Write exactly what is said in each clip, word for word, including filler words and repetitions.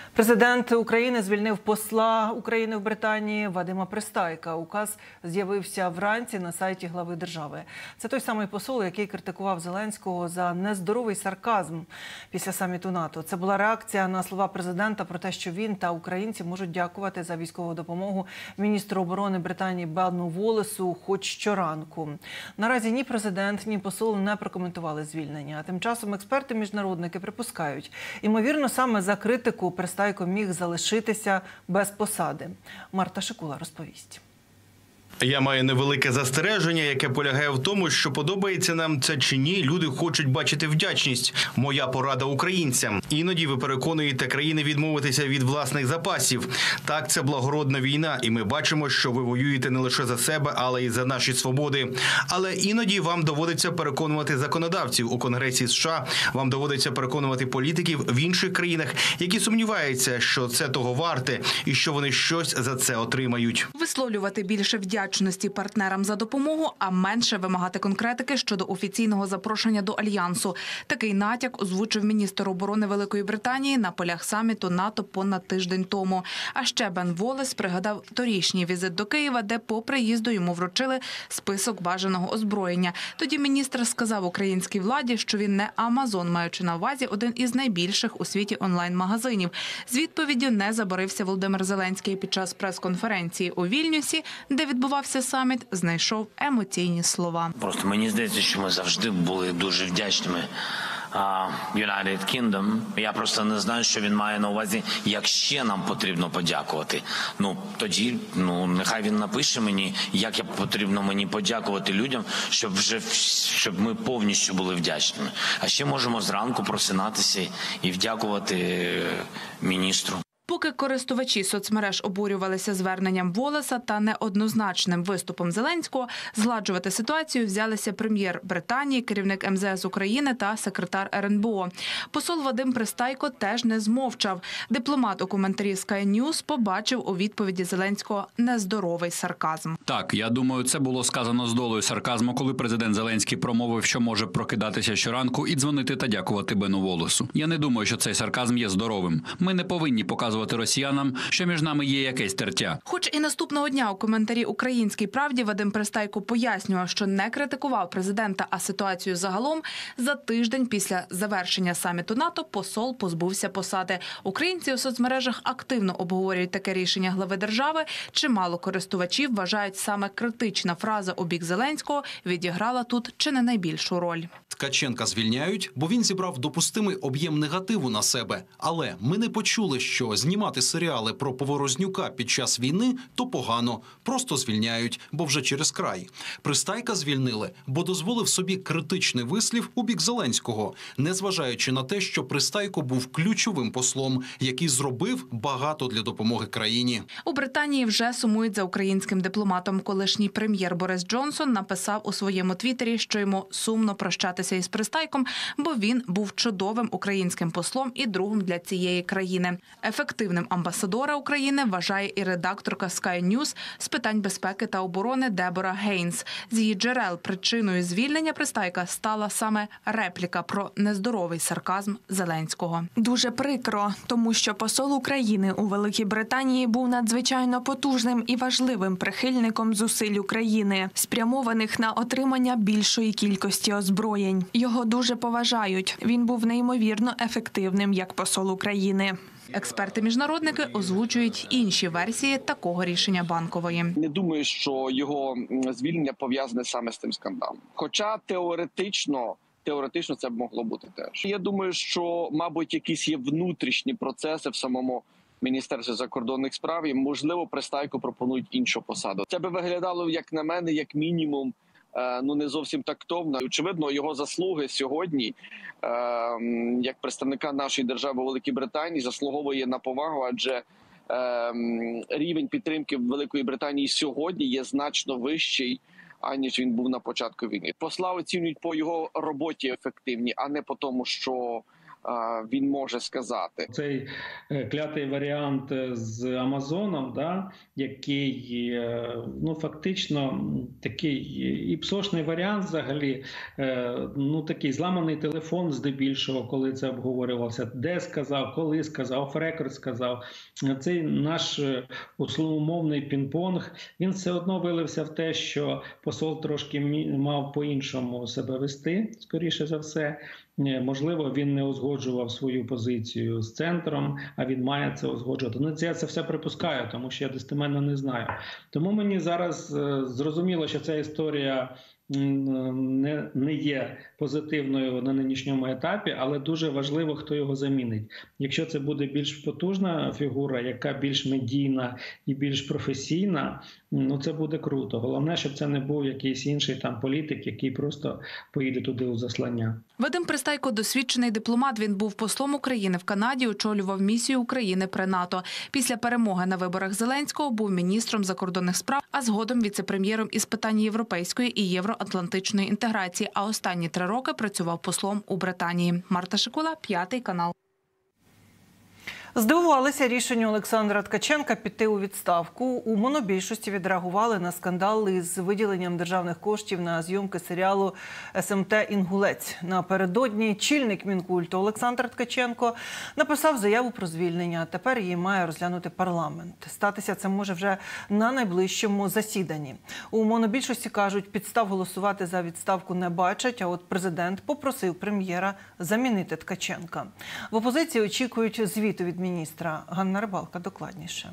Президент України звільнив посла України в Британії Вадима Пристайка. Указ з'явився вранці на сайті глави держави. Це той самий посол, який критикував Зеленського за нездоровий сарказм після саміту НАТО. Це була реакція на слова президента про те, що він та українці можуть дякувати за військову допомогу міністру оборони Британії Бену Волесу хоч щоранку. Наразі ні президент, ні посол не прокоментували звільнення. А тим часом експерти-міжнародники припускають, ймовірно, саме за критику Пристайка міг залишитися без посади. Марта Шикула розповість. Я маю невелике застереження, яке полягає в тому, що подобається нам це чи ні, люди хочуть бачити вдячність. Моя порада українцям. Іноді ви переконуєте країни відмовитися від власних запасів. Так, це благородна війна, і ми бачимо, що ви воюєте не лише за себе, але й за наші свободи. Але іноді вам доводиться переконувати законодавців у Конгресі США, вам доводиться переконувати політиків в інших країнах, які сумніваються, що це того варте і що вони щось за це отримають. Висловлювати більше вдячності партнерам за допомогу, а менше вимагати конкретики щодо офіційного запрошення до Альянсу. Такий натяк озвучив міністр оборони Великої Британії на полях саміту НАТО понад тиждень тому. А ще Бен Волес пригадав торішній візит до Києва, де по приїзду йому вручили список бажаного озброєння. Тоді міністр сказав українській владі, що він не Амазон, маючи на увазі один із найбільших у світі онлайн-магазинів. З відповіддю не забарився Володимир Зеленський. Під час прес-конференції у Вільнюсі, де відбувався саміт, знайшов емоційні слова. Просто мені здається, що ми завжди були дуже вдячними United Kingdom. Я просто не знаю, що він має на увазі, як ще нам потрібно подякувати. Ну, тоді, ну, нехай він напише мені, як я потрібно мені подякувати людям, щоб вже, щоб ми повністю були вдячними. А ще можемо зранку просинатися і вдякувати міністру. Поки користувачі соцмереж обурювалися зверненням Волеса та неоднозначним виступом Зеленського, згладжувати ситуацію взялися прем'єр Британії, керівник ем зе ес України та секретар ер ен бе о. Посол Вадим Пристайко теж не змовчав. Дипломат у коментарі Sky News побачив у відповіді Зеленського нездоровий сарказм. Так, я думаю, це було сказано з долею сарказму, коли президент Зеленський промовив, що може прокидатися щоранку і дзвонити та дякувати Бену Волесу. Я не думаю, що цей сарказм є здоровим. Ми не повинні показувати росіянам, що між нами є якесь тертя. Хоч і наступного дня у коментарі «Українській правді» Вадим Пристайко пояснював, що не критикував президента, а ситуацію загалом, за тиждень після завершення саміту НАТО посол позбувся посади. Українці у соцмережах активно обговорюють таке рішення глави держави. Чимало користувачів вважають, саме критична фраза у бік Зеленського відіграла тут чи не найбільшу роль. Ткаченка звільняють, бо він зібрав допустимий об'єм негативу на себе. Але ми не почули, що знімати серіали про Поворознюка під час війни – то погано. Просто звільняють, бо вже через край. Пристайка звільнили, бо дозволив собі критичний вислів у бік Зеленського, незважаючи на те, що Пристайко був ключовим послом, який зробив багато для допомоги країні. У Британії вже сумують за українським дипломатом. Колишній прем'єр Борис Джонсон написав у своєму твіттері, що йому сумно прощатися із Пристайком, бо він був чудовим українським послом і другом для цієї країни. Ефективним амбасадора України вважає і редакторка Sky News з питань безпеки та оборони Дебора Гейнс. З її джерел причиною звільнення Пристайка стала саме репліка про нездоровий сарказм Зеленського. Дуже прикро, тому що посол України у Великій Британії був надзвичайно потужним і важливим прихильником зусиль України, спрямованих на отримання більшої кількості озброєнь. Його дуже поважають. Він був неймовірно ефективним як посол України. Експерти-міжнародники озвучують інші версії такого рішення Банкової. Не думаю, що його звільнення пов'язане саме з тим скандалом. Хоча теоретично, теоретично це б могло бути теж. Я думаю, що, мабуть, якісь є внутрішні процеси в самому Міністерстві закордонних справ і, можливо, Пристайку пропонують іншу посаду. Це би виглядало, як на мене, як мінімум, ну не зовсім тактовно. Очевидно, його заслуги сьогодні, як представника нашої держави у Великій Британії, заслуговує на повагу, адже рівень підтримки Великої Британії сьогодні є значно вищий, аніж він був на початку війни. Посла оцінюють по його роботі ефективні, а не по тому, що він може сказати. Цей клятий варіант з Амазоном, да, який ну фактично такий і псошний варіант взагалі, ну такий зламаний телефон здебільшого, коли це обговорювався, де сказав, коли сказав, оф-рекорд сказав. Цей наш условомовний пінг-понг, він все одно вилився в те, що посол трошки мав по-іншому себе вести, скоріше за все. Можливо, він не узгоджував свою позицію з центром, а він має це узгоджувати. Ну, я це все припускаю, тому що я достеменно не знаю. Тому мені зараз зрозуміло, що ця історія не, не є позитивною на нинішньому етапі, але дуже важливо, хто його замінить. Якщо це буде більш потужна фігура, яка більш медійна і більш професійна, ну це буде круто. Головне, щоб це не був якийсь інший там політик, який просто поїде туди у заслання. Вадим Пристайко – досвідчений дипломат. Він був послом України в Канаді, очолював місію України при НАТО. Після перемоги на виборах Зеленського був міністром закордонних справ, а згодом віце-прем'єром із питань європейської і євроатлантичної інтеграції. А останні три роки працював послом у Британії. Марта Шикула, п'ятий канал. Здивувалися рішенню Олександра Ткаченка піти у відставку. У монобільшості відреагували на скандал із виділенням державних коштів на зйомки серіалу ес ем те «Інгулець». Напередодні чільник Мінкульту Олександр Ткаченко написав заяву про звільнення. Тепер її має розглянути парламент. Статися це може вже на найближчому засіданні. У монобільшості кажуть, підстав голосувати за відставку не бачать, а от президент попросив прем'єра замінити Ткаченка. В опозиції очікують звіту від міністра. Ганна Рибалка докладніше.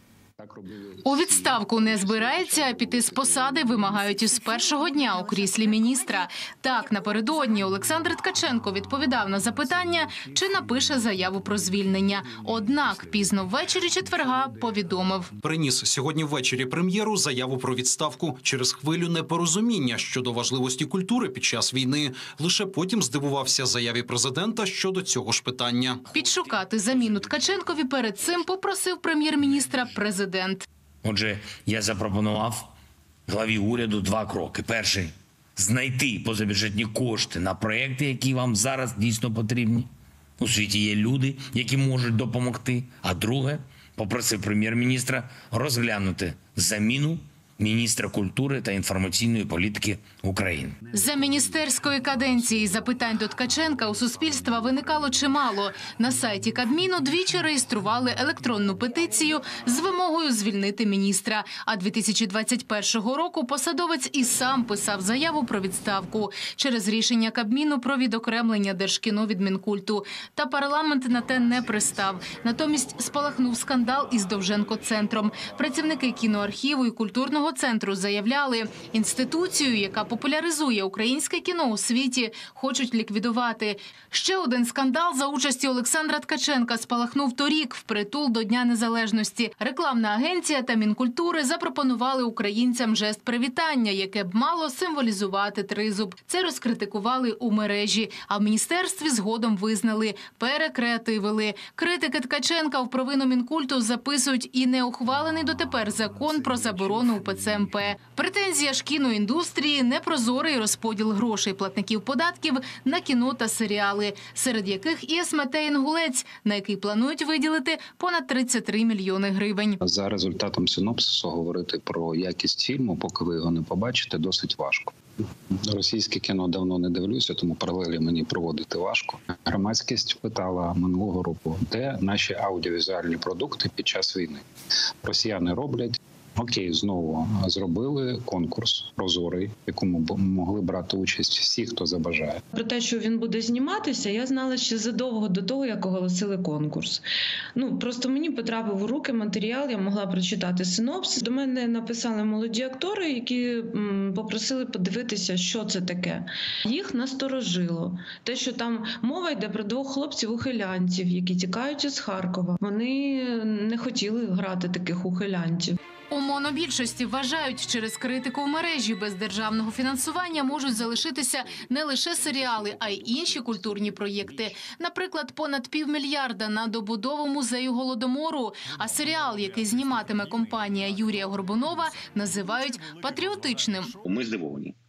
У відставку не збирається, а піти з посади вимагають із першого дня у кріслі міністра. Так, напередодні Олександр Ткаченко відповідав на запитання, чи напише заяву про звільнення. Однак пізно ввечері четверга повідомив. Приніс сьогодні ввечері прем'єру заяву про відставку через хвилю непорозуміння щодо важливості культури під час війни. Лише потім здивувався заяві президента щодо цього ж питання. Підшукати заміну Ткаченкові перед цим попросив прем'єр-міністра президент. Отже, я запропонував главі уряду два кроки. Перший – знайти позабюджетні кошти на проєкти, які вам зараз дійсно потрібні. У світі є люди, які можуть допомогти. А друге – попросив прем'єр-міністра розглянути заміну міністра культури та інформаційної політики України. За міністерської каденції запитань до Ткаченка у суспільства виникало чимало. На сайті Кабміну двічі реєстрували електронну петицію з вимогою звільнити міністра. А дві тисячі двадцять першого року посадовець і сам писав заяву про відставку через рішення Кабміну про відокремлення Держкіно від Мінкульту. Та парламент на те не пристав. Натомість спалахнув скандал із Довженко-центром. Працівники кіноархіву і культурного центру заявляли, інституцію, яка популяризує українське кіно у світі, хочуть ліквідувати. Ще один скандал за участі Олександра Ткаченка спалахнув торік, впритул до Дня Незалежності. Рекламна агенція та Мінкультури запропонували українцям жест привітання, яке б мало символізувати тризуб. Це розкритикували у мережі, а в міністерстві згодом визнали, перекреативили. Критики Ткаченка в провину Мінкульту записують і неухвалений дотепер закон про заборону УПЦ ем пе. Претензія ж кіноіндустрії – непрозорий розподіл грошей платників податків на кіно та серіали, серед яких і ес ем те «Інгулець», на який планують виділити понад тридцять три мільйони гривень. За результатом синопсису говорити про якість фільму, поки ви його не побачите, досить важко. Російське кіно давно не дивлюся, тому паралелі мені проводити важко. Громадськість питала минулого року, де наші аудіовізуальні продукти під час війни. Росіяни роблять. Окей, знову зробили конкурс прозорий, в якому б могли брати участь всі, хто забажає. Про те, що він буде зніматися, я знала ще задовго до того, як оголосили конкурс. Ну, просто мені потрапив у руки матеріал, я могла прочитати синопсис. До мене написали молоді актори, які м, попросили подивитися, що це таке. Їх насторожило. Те, що там мова йде про двох хлопців-ухилянців, які тікають із Харкова. Вони не хотіли грати таких ухилянців. У монобільшості вважають, через критику в мережі без державного фінансування можуть залишитися не лише серіали, а й інші культурні проєкти. Наприклад, понад півмільярда на добудову музею Голодомору. А серіал, який зніматиме компанія Юрія Горбунова, називають патріотичним. Ми здивовані.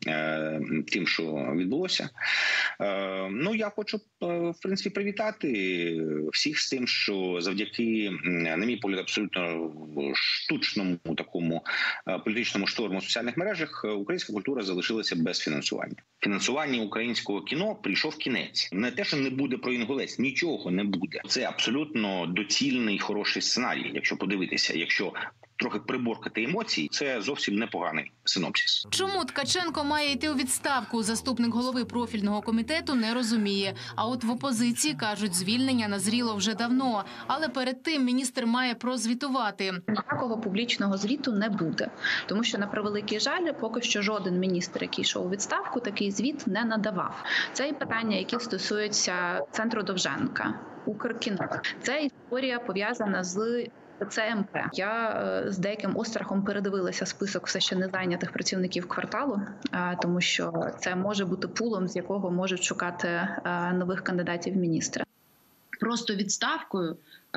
тим, що відбулося. Ну, я хочу, в принципі, привітати всіх з тим, що завдяки, на мій погляд, абсолютно штучному такому політичному шторму в соціальних мережах українська культура залишилася без фінансування. Фінансування українського кіно прийшов кінець. Не те, що не буде про Інгулець, нічого не буде. Це абсолютно доцільний, хороший сценарій, якщо подивитися. Якщо трохи приборкати емоції, це зовсім непоганий синопсис. Чому Ткаченко має йти у відставку, заступник голови профільного комітету не розуміє. А от в опозиції кажуть, звільнення назріло вже давно. Але перед тим міністр має прозвітувати. Ніякого публічного звіту не буде. Тому що, на превеликий жаль, поки що жоден міністр, який йшов у відставку, такий звіт не надавав. Це і питання, які стосуються центру Довженка, Укркіно. Це історія пов'язана з Це ем пе. Я з деяким острахом передивилася список все ще не зайнятих працівників кварталу, тому що це може бути пулом, з якого можуть шукати нових кандидатів в міністри. Просто відставкою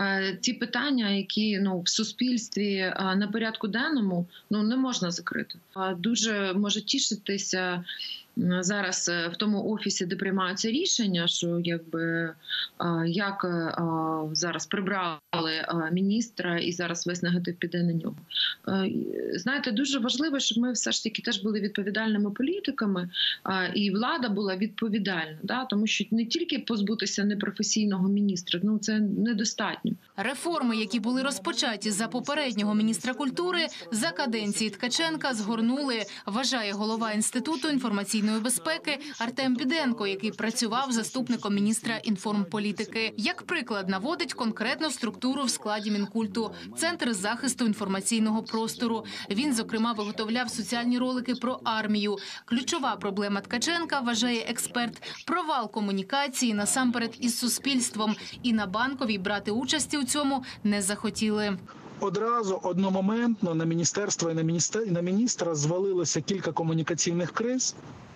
ті питання, які ну в суспільстві на порядку денному, ну не можна закрити. Дуже може тішитися зараз в тому офісі, де приймаються рішення, що якби як зараз прибрали міністра і зараз весь негатив піде на нього. Знаєте, дуже важливо, щоб ми все ж таки теж були відповідальними політиками, і влада була відповідальна, да? Тому що не тільки позбутися непрофесійного міністра, ну це недостатньо. Реформи, які були розпочаті за попереднього міністра культури, за каденції Ткаченка згорнули, вважає голова Інституту інформаційної безпеки Артем Біденко, який працював заступником міністра інформполітики. Як приклад наводить конкретну структуру в складі Мінкульту – Центр захисту інформаційного простору. Він, зокрема, виготовляв соціальні ролики про армію. Ключова проблема Ткаченка, вважає експерт, провал комунікації насамперед із суспільством. І на Банковій брати участі у цьому не захотіли. Одразу, одномоментно на міністерство і на міністра, і на міністра звалилося кілька комунікаційних криз.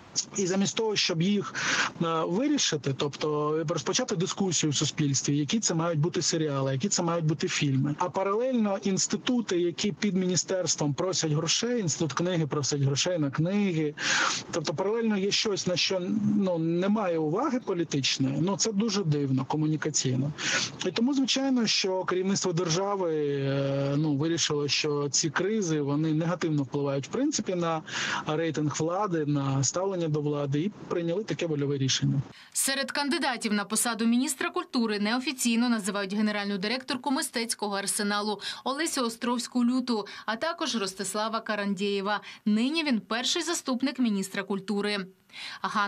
І замість того, щоб їх вирішити, тобто розпочати дискусію в суспільстві, які це мають бути серіали, які це мають бути фільми. А паралельно інститути, які під міністерством просять грошей, інститут книги просить грошей на книги. Тобто паралельно є щось, на що ну, немає уваги політичної, ну це дуже дивно, комунікаційно. І тому, звичайно, що керівництво держави ну, вирішило, що ці кризи, вони негативно впливають в принципі на рейтинг влади, на ставлення до влади, і прийняли таке вольове рішення. Серед кандидатів на посаду міністра культури неофіційно називають генеральну директорку мистецького арсеналу Олесю Островську-Люту, а також Ростислава Карандєєва. Нині він перший заступник міністра культури.